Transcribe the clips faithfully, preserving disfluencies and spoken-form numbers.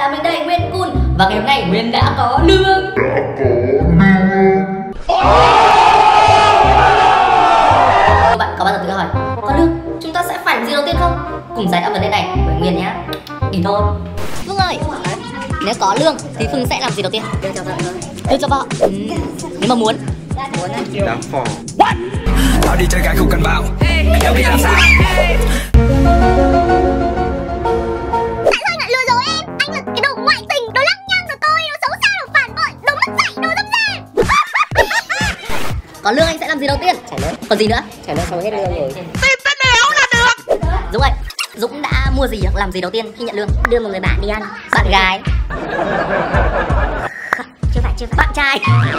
là mình đây, Nguyên Kun. Và ngày hôm nay Nguyên đã có lương. Các bạn có bao giờ tự hỏi có lương chúng ta sẽ phải làm gì đầu tiên không? Cùng giải đáp vấn đề này với Nguyên nhá. Đi thôi. Phương ơi, nếu có lương thì Phương sẽ làm gì đầu tiên? Đưa cho vợ thôi. Đưa cho vợ. Ừ. Nếu mà muốn. Muốn đám phò. What? Tao đi chơi gái không cần bảo. Đâu biết làm sao. Tại sao anh lại lừa dối em? Anh là cái đồ ngoại tình, đồ lăng nhăng, đồ tôi, đồ xấu xa, đồ phản bội, đồ mất dạy, đồ dâm dê. Có lương anh sẽ làm gì đầu tiên? Trả lương. Còn gì nữa? Trả lương xong hết lương rồi. Tìm tên đéo là được. Dũng ơi, Dũng đã mua gì, làm gì đầu tiên khi nhận lương? Đưa một người bạn đi ăn. Bạn gái. Không, chưa phải, chưa phải. Bạn trai.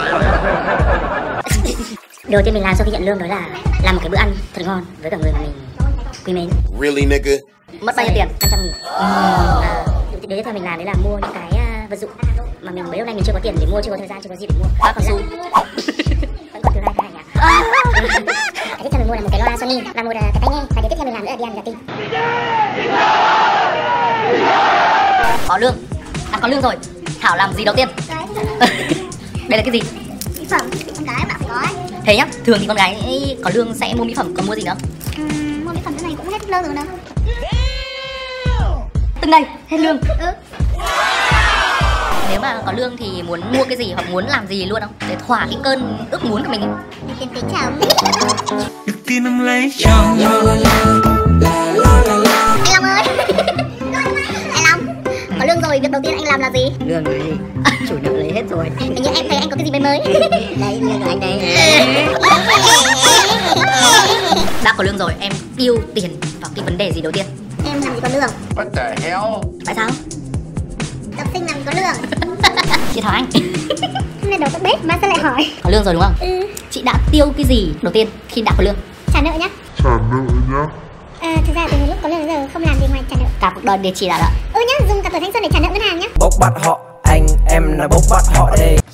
Điều đầu tiên mình làm sau khi nhận lương đó là làm một cái bữa ăn thật ngon với cả người mà mình quý mến. Really nigga? Mất bao nhiêu tiền? năm trăm nghìn. À, điều tiếp theo mình làm đấy là mua những cái uh, vật dụng mà mình mấy hôm nay mình chưa có tiền để mua, chưa có thời gian, chưa có dịp để mua. Bác cao su. Vẫn còn thứ hai, thứ hai nhỉ? Cái tiếp theo mình mua là một cái loa Sony và một uh, cái tai nghe. Và điều tiếp theo mình làm nữa là đi ăn gà tinh. Có lương. À, có lương rồi. Thảo làm gì đầu tiên? Đây là cái gì? Mỹ phẩm, con gái bạn phải có ấy. Thế nhá, thường thì con gái ấy có lương sẽ mua mỹ phẩm, còn mua gì nữa? Uhm, mua mỹ phẩm cái này cũng hết lương rồi nữa. Từng này, hết lương. Ừ. Nếu mà có lương thì muốn mua cái gì hoặc muốn làm gì luôn không? Để thỏa cái cơn ước muốn của mình ấy. Tiền tính chồng. Được tin em lấy chồng. Anh Long ơi. Anh Long, có lương rồi, việc đầu tiên anh làm là gì? Lương rồi gì? Chủ nợ lấy hết rồi. Hình như em thấy anh có cái gì mới mới. Đấy, lương của anh đấy. Đã có lương rồi, em tiêu tiền vào cái vấn đề gì đầu tiên? Em làm gì có lương? What the hell? Tại sao? Học sinh làm gì có lương? Chị Thảo Anh. Hôm nay đầu có bếp mà sao lại hỏi? Có lương rồi đúng không? Ừ. Chị đã tiêu cái gì đầu tiên khi đã có lương? Trả nợ nhá. Trả nợ nhá. À, thực ra từ lúc có lương đến giờ không làm gì ngoài trả nợ. Cả cuộc đời để chỉ trả nợ. Ừ nhá, dùng cả tuổi thanh xuân để trả nợ ngân hàng nhá. Bốc bắt họ, anh em là bốc bắt họ đây.